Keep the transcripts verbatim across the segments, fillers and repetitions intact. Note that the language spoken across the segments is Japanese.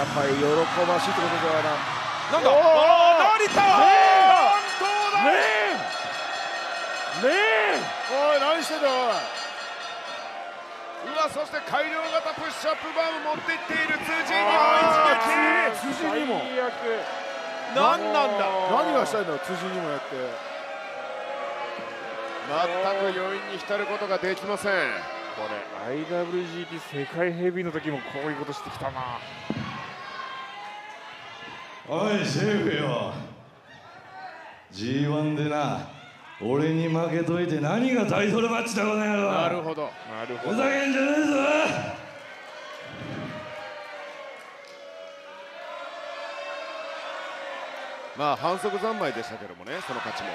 ぱり喜ばしいってことじゃないな。 なんだ、成田ねえねえ、 おい何してんだおい。うわ、そして改良型プッシュアップバーム持っていっている辻にも一撃。 辻にも何なんだ。 何がしたいんだ辻にもやって。全く余韻に浸ることができません。 これ アイダブリュージーピー 世界ヘビーの時もこういうことしてきたな。 おいシェフよ、 ジーワン でな俺に負けといて何がタイトルマッチだこの野郎。 なるほどなるほど。 ふざけんじゃねえぞ。 まあ反則三昧でしたけどもね、その勝ちも、はい、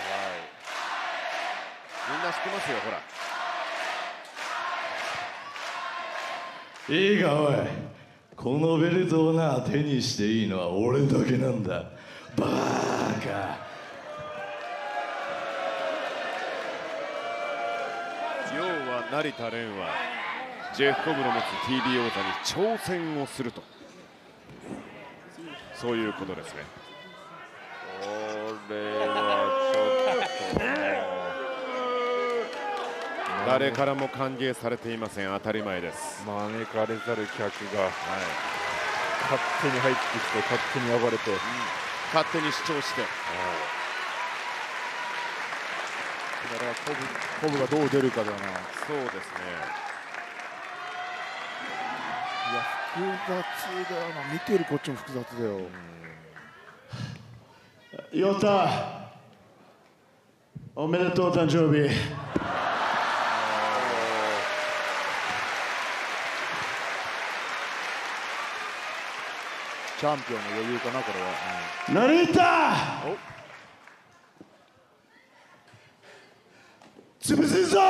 みんな知ってますよ。ほらいいかおい、このベルトをな手にしていいのは俺だけなんだ。バーカ。 要は成田蓮はジェフコブの持つ ティービー 王座に挑戦をすると、そういうことですね。 これはちょっと誰からも歓迎されていません。当たり前です。 招かれざる客が、はい、勝手に入ってきて勝手に暴れて、うん、 勝手に主張して、 だからコブ、コブがどう出るかだな。 そうですね。 いや複雑だよな、見てるこっちも複雑だよ。 ヨタおめでとう誕生日。 チャンピオンの余裕かなこれは。 成田潰すぞ。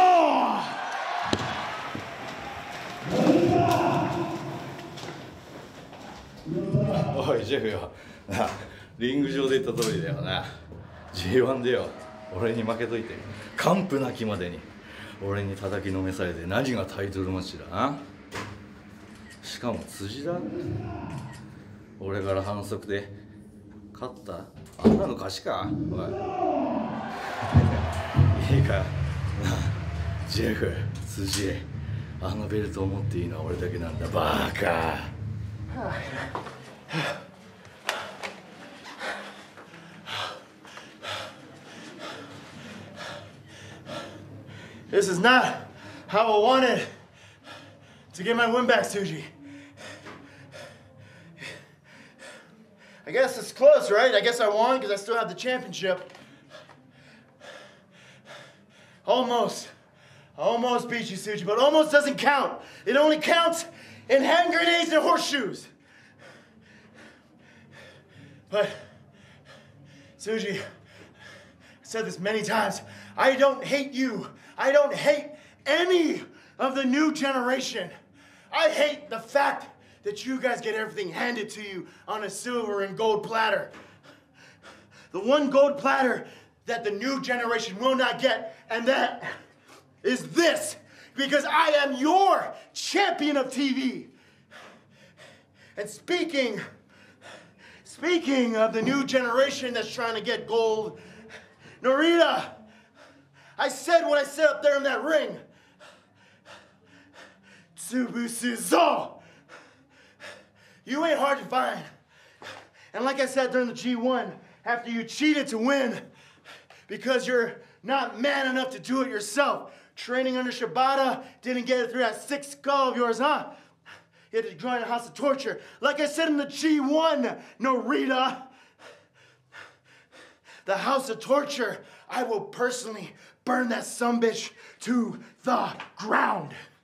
おいジェフよ、なリング上で言った通りだよな。 ジーワン でよ俺に負けといて完膚なきまでに俺に叩きのめされて何がタイトルマッチだな。しかも辻だ。俺から反則で勝った？あんなの勝ちか。おいいいかなジェフ、辻、あのベルトを持っていいのは俺だけなんだ。バーカ。 This is not how I wanted to get my win back, Tsuji. I guess it's close, right? I guess I won because I still have the championship. Almost. I almost beat you, Tsuji, but almost doesn't count. It only counts in hand grenades and horseshoes. But, Tsuji, I said this many times, I don't hate you. I don't hate any of the new generation. I hate the fact that you guys get everything handed to you on a silver and gold platter. The one gold platter that the new generation will not get, and that is this, because I am your champion of T V. And speaking, speaking of the new generation that's trying to get gold, Narita, I said what I said up there in that ring. Tsubusu-zo! You ain't hard to find. And like I said during the G one, after you cheated to win, because you're not man enough to do it yourself, training under Shibata, didn't get it through that sick skull of yours, huh? You had to join a house of torture. Like I said in the G one, Narita, the house of torture, I will personally burn that sumbitch to the ground.